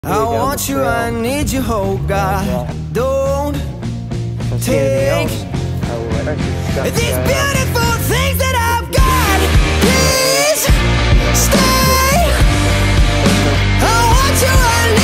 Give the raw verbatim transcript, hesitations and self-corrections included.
I want you, I need you, oh God. Don't take these beautiful